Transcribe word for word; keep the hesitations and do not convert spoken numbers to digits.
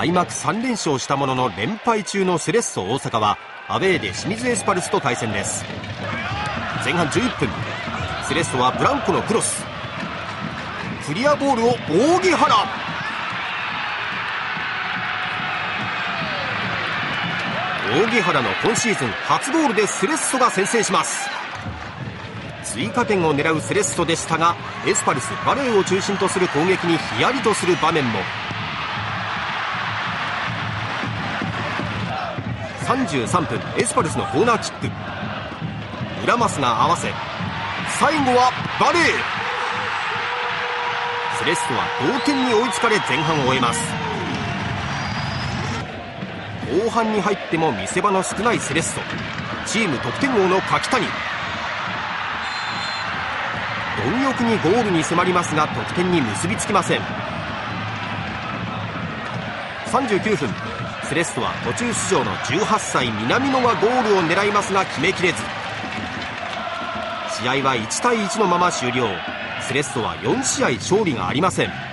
開幕さん連勝したものの連敗中のセレッソ大阪はアウェーで清水エスパルスと対戦です。前半じゅういっぷん、セレッソはブランコのクロス、クリアボールを扇原、扇原の今シーズン初ゴールでセレッソが先制します。追加点を狙うセレッソでしたが、エスパルスバレーを中心とする攻撃にヒヤリとする場面も。さんじゅうさんぷん、エスパルスのコーナーキック、裏マスが合わせ、最後はバレー。セレッソは同点に追いつかれ前半を終えます。後半に入っても見せ場の少ないセレッソ、チーム得点王の柿谷、貪欲にゴールに迫りますが得点に結びつきません。さんじゅうきゅうふん、セレッソは途中出場のじゅうはっさい南野がゴールを狙いますが決めきれず、試合はいちたいいちのまま終了。セレッソはよんしあい勝利がありません。